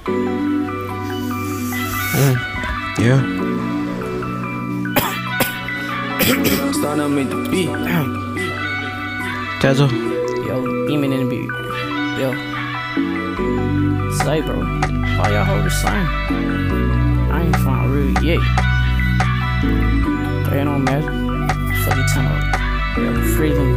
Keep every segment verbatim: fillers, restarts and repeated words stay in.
Mm, yeah. Starting to make the beat. Tazo. Yo, demon in the beat. Yo. Say, bro. Why y'all hold the same? I ain't found real yet. But it don't matter. Fuck it, turn up. Yo, freedom.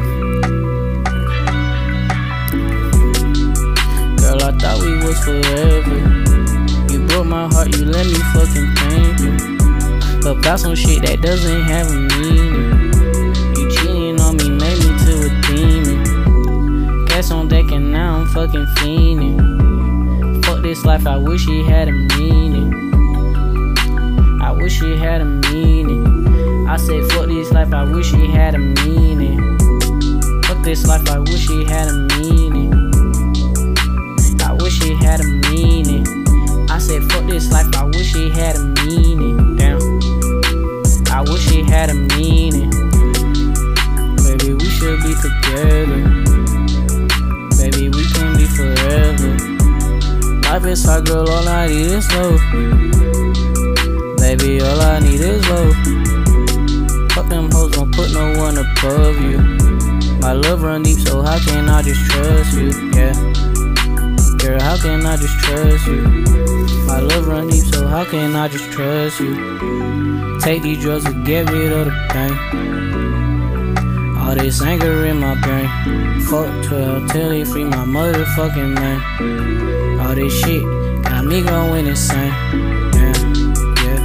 Girl, I thought we was forever. You broke my heart, you let me fucking thank you. About some shit that doesn't have a meaning. You cheating on me, made me to a demon. Gas on deck and now I'm fucking fiending. Fuck this life, I wish it had a meaning. I wish it had a meaning. I said fuck this life, I wish it had a meaning. Fuck this life, I wish it had a meaning. I wish it had a meaning. I said fuck this life, I wish it had a meaning. Damn, I wish it had a meaning. Baby, we should be together. Baby, we can be forever. Life is hard, girl, all I need is love. Baby, all I need is love. Fuck them hoes, don't put no one above you. My love run deep, so how can I just trust you? Yeah, girl, how can I just trust you? My love run deep, so how can I just trust you? Take these drugs to get rid of the pain. All this anger in my brain. Fuck twelve till they free my motherfucking man. All this shit got me going insane. Yeah, yeah.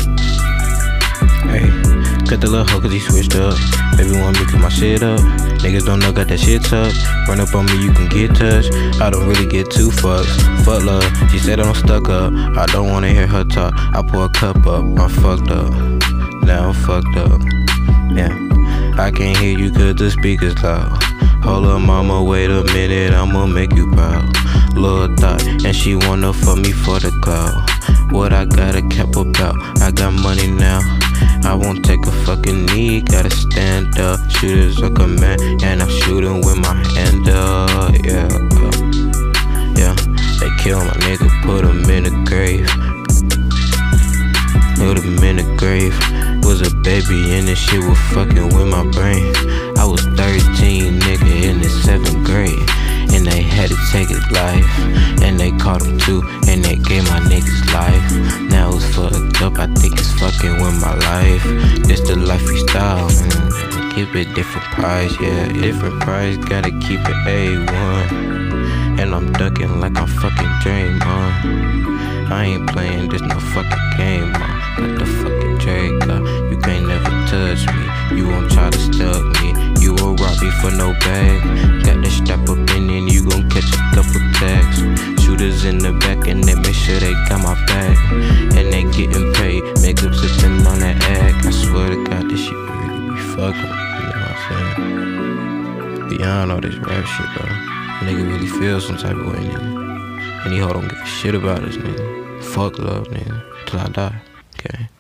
Hey, cut the little hoe cause he switched up. Baby want me to my shit up. Niggas don't know, got that shit tucked. Run up on me, you can get touched. I don't really get too fucked. Fuck love, she said I'm stuck up. I don't wanna hear her talk. I pour a cup up, I'm fucked up. Now I'm fucked up. Yeah, I can't hear you cause the speaker's loud. Hold up mama, wait a minute, I'ma make you proud. Lil' thought, and she wanna fuck me for the clout. What I gotta cap about, I got money now. I won't take a fucking knee, gotta stand up. Shooters like a man, and I'm shooting with my hand up. Yeah, yeah. They kill my nigga, put him in the grave. Put him in the grave. Was a baby and this shit was fucking with my brain. I was thirteen, nigga, in the seventh grade. And they had to take his life. And they caught him too, and they gave my niggas life. Now it's fucked up, I think it's fucking with my life. This the life we style, man. Keep it different price, yeah, different price. Gotta keep it A one. And I'm ducking like I'm fucking Draymond. I ain't playing this no fucking game, man. Got the fucking Drake up. You can't never touch me. You won't try to stuck me. You will rob me for no bag. Got the strap up in and you gon' catch a couple tags. Shooters in the back and they make sure they got my back. And they getting paid. Makeup sipping on that act. I swear to God, this shit really be fucking. You know what I'm saying? Beyond all this rap shit, bro. Nigga really feel some type of way, nigga. And he hoe don't give a shit about this, nigga. Fuck love, nigga. Till I die. Okay.